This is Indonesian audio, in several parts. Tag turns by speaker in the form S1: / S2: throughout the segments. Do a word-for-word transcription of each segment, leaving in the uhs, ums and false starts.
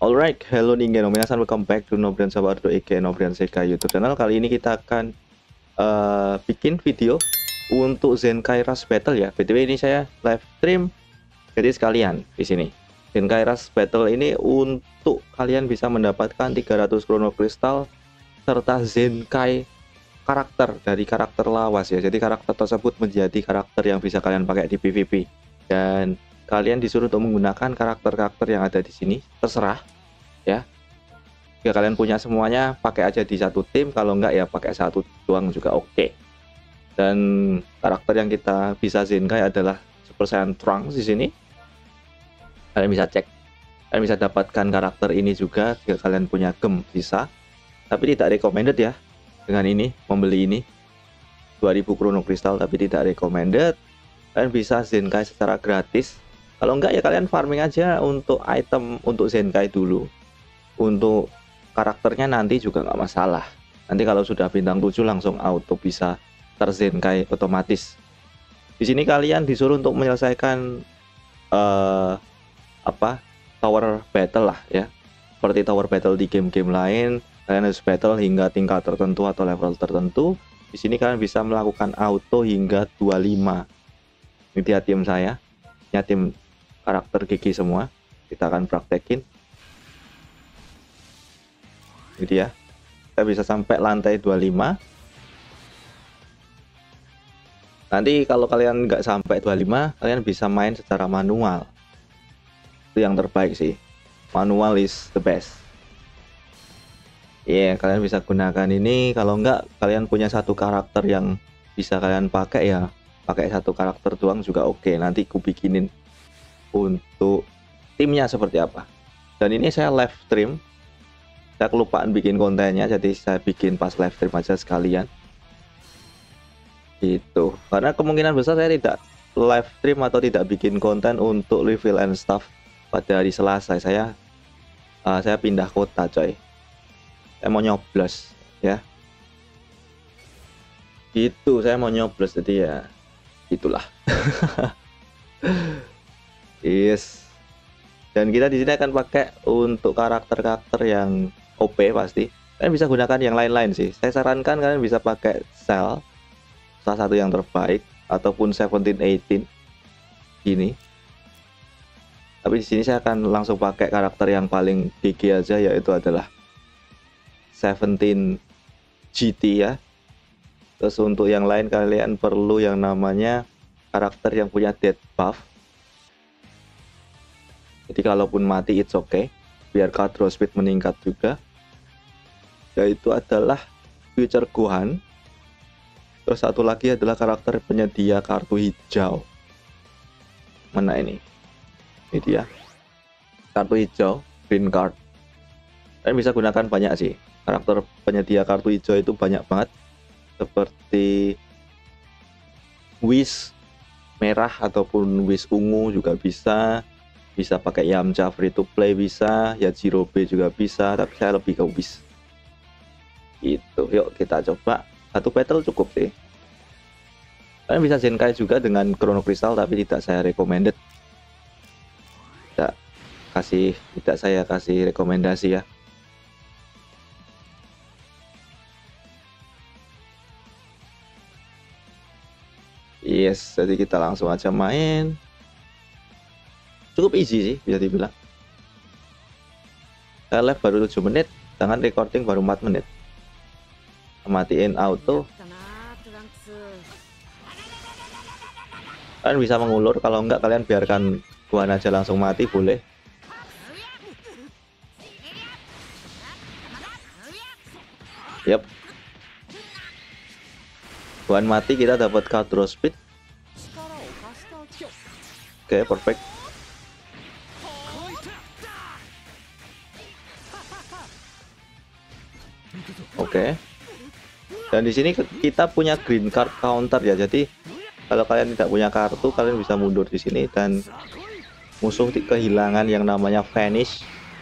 S1: Alright, hello ningen, minasan, welcome back to Nobrian Sabardo Eke Nobrian Sekai YouTube channel. Kali ini kita akan uh, bikin video untuk Zenkai Rush Battle ya. B T W ini saya live stream, jadi sekalian di sini. Zenkai Rush Battle ini untuk kalian bisa mendapatkan tiga ratus Chrono Crystal serta Zenkai karakter dari karakter lawas ya. Jadi karakter tersebut menjadi karakter yang bisa kalian pakai di P V P, dan kalian disuruh untuk menggunakan karakter-karakter yang ada di sini, terserah ya. Jika kalian punya semuanya, pakai aja di satu tim. Kalau enggak ya pakai satu doang juga oke. Okay. Dan karakter yang kita bisa Zenkai adalah Super Saiyan Trunks di sini. Kalian bisa cek, kalian bisa dapatkan karakter ini juga jika kalian punya gem bisa. Tapi tidak recommended ya. Dengan ini membeli ini dua ribu Chrono Crystal, tapi tidak recommended. Kalian bisa Zenkai secara gratis. Kalau enggak ya kalian farming aja untuk item untuk Zenkai dulu. Untuk karakternya nanti juga nggak masalah. Nanti kalau sudah bintang tujuh langsung auto bisa terzenkai otomatis. Di sini kalian disuruh untuk menyelesaikan uh, apa tower battle lah ya. Seperti tower battle di game-game lain, kalian harus battle hingga tingkat tertentu atau level tertentu. Di sini kalian bisa melakukan auto hingga dua puluh lima. Ini dia tim saya. Ini tim karakter gigi semua. Kita akan praktekin. Ini dia, kita bisa sampai lantai dua puluh lima. Nanti kalau kalian nggak sampai dua puluh lima, kalian bisa main secara manual. Itu yang terbaik sih. Manual is the best. Iya, yeah, kalian bisa gunakan ini. Kalau nggak, kalian punya satu karakter yang bisa kalian pakai ya, pakai satu karakter doang juga oke. Nanti ku bikinin untuk timnya seperti apa. Dan ini saya live stream. Saya kelupaan bikin kontennya, jadi saya bikin pas live stream aja sekalian gitu. Karena kemungkinan besar saya tidak live stream atau tidak bikin konten untuk reveal and stuff pada hari Selasa. Saya uh, saya pindah kota coy. Saya mau nyoblos ya. Gitu, saya mau nyoblos, jadi ya itulah. Yes. Dan kita di sini akan pakai untuk karakter-karakter yang O P pasti. Kalian bisa gunakan yang lain-lain sih. Saya sarankan kalian bisa pakai Cell, salah satu yang terbaik, ataupun seventeen eighteen gini. Tapi di sini saya akan langsung pakai karakter yang paling G G aja, yaitu adalah seventeen G T ya. Terus untuk yang lain kalian perlu yang namanya karakter yang punya death buff. Jadi kalaupun mati it's okay, biar card draw speed meningkat juga. Yaitu adalah Future Gohan. Terus satu lagi adalah karakter penyedia kartu hijau. Mana ini? Ini dia. Kartu hijau, green card. Kalian bisa gunakan banyak sih. Karakter penyedia kartu hijau itu banyak banget. Seperti Whis merah ataupun Whis ungu juga bisa. Bisa pakai Yamcha free to play bisa, Yajirobe juga bisa, tapi saya lebih ke Whis. Itu, yuk kita coba. Satu battle cukup sih. Kalian bisa Zenkai juga dengan Chrono Crystal, tapi tidak saya recommended. Tidak kasih, tidak saya kasih rekomendasi ya. Yes, jadi kita langsung aja main. Cukup easy sih bisa dibilang. Saya live baru tujuh menit, dengan recording baru empat menit. Matiin auto. Kalian bisa mengulur, kalau enggak kalian biarkan Gohan aja langsung mati boleh. Yap. Gohan mati, kita dapat card draw speed. Oke, okay, perfect. Oke. Okay. Dan di sini kita punya green card counter ya. Jadi kalau kalian tidak punya kartu, kalian bisa mundur di sini dan musuh kehilangan yang namanya vanish.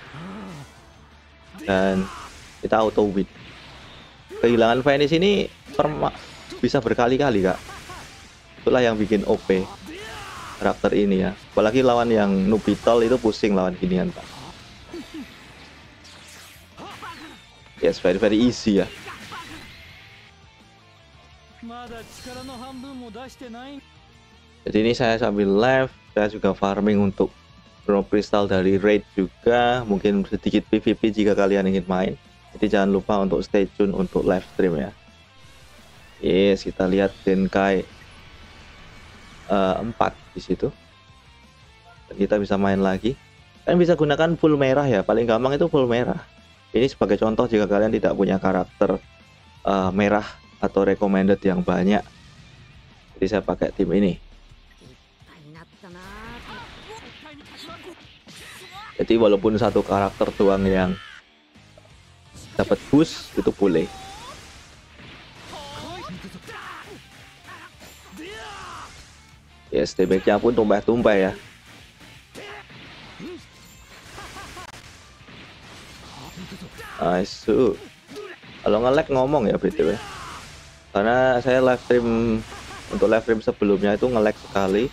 S1: Dan kita auto win. Kehilangan vanish ini bisa berkali-kali, Kak. Itulah yang bikin O P karakter ini ya. Apalagi lawan yang Nubitol itu pusing lawan ginian, Pak. Yes, very very easy ya. Jadi ini saya sambil live, saya juga farming untuk Chrono Crystal dari raid juga, mungkin sedikit P V P jika kalian ingin main. Jadi jangan lupa untuk stay tune untuk live stream ya. Yes, kita lihat Zenkai uh, empat di situ. Dan kita bisa main lagi. Kalian bisa gunakan full merah ya, paling gampang itu full merah. Ini sebagai contoh jika kalian tidak punya karakter uh, merah atau recommended yang banyak. Jadi saya pakai tim ini. Jadi walaupun satu karakter doang yang dapat boost itu boleh. Yes, damage-nya pun tumpah-tumpah ya. Nice. Kalau nge-lag ngomong ya B T W. Karena saya live stream untuk live stream sebelumnya itu nge-lag sekali.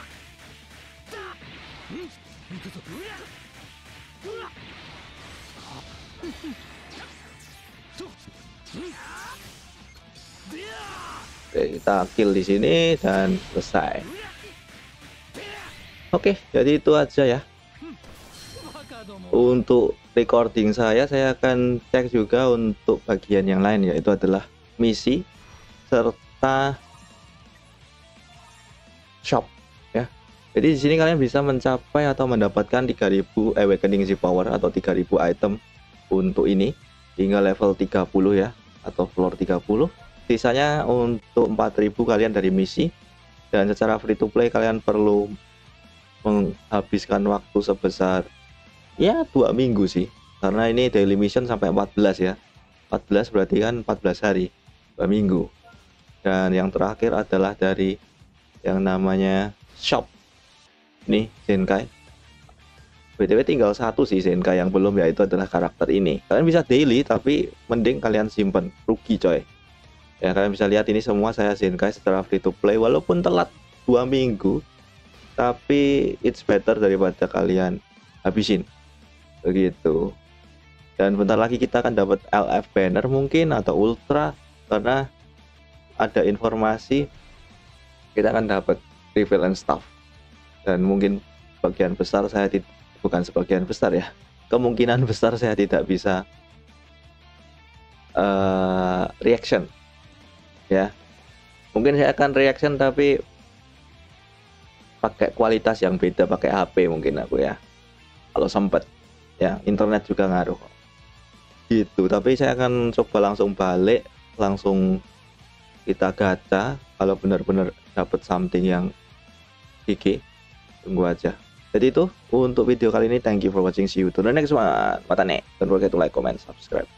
S1: Oke, kita kill di sini dan selesai. Oke, jadi itu aja ya. Untuk recording saya, saya akan cek juga untuk bagian yang lain, yaitu adalah misi serta shop ya. Jadi di sini kalian bisa mencapai atau mendapatkan tiga ribu Awakening Z Power atau tiga ribu item untuk ini hingga level tiga puluh ya, atau floor tiga puluh. Sisanya untuk empat ribu kalian dari misi, dan secara free to play kalian perlu menghabiskan waktu sebesar ya dua minggu sih, karena ini daily mission sampai empat belas ya. empat belas berarti kan empat belas hari, dua minggu. Dan yang terakhir adalah dari yang namanya shop. Ini Zenkai. B T W tinggal satu sih Zenkai yang belum, yaitu adalah karakter ini. Kalian bisa daily tapi mending kalian simpen, rugi coy. Ya, kalian bisa lihat ini semua saya Zenkai secara free to play, walaupun telat dua minggu, tapi it's better daripada kalian habisin begitu. Dan bentar lagi kita akan dapat L F banner mungkin atau ultra, karena ada informasi kita akan dapat reveal and stuff. Dan mungkin sebagian besar saya tidak, bukan sebagian besar ya, kemungkinan besar saya tidak bisa uh, reaction ya. Mungkin saya akan reaction tapi pakai kualitas yang beda, pakai H P mungkin aku ya, kalau sempet ya. Internet juga ngaruh gitu. Tapi saya akan coba langsung balik, langsung kita gacha kalau benar-benar dapat something yang G G. Tunggu aja. Jadi itu untuk video kali ini. Thank you for watching, see you to the next one. Matane. Don't forget to like, comment, subscribe.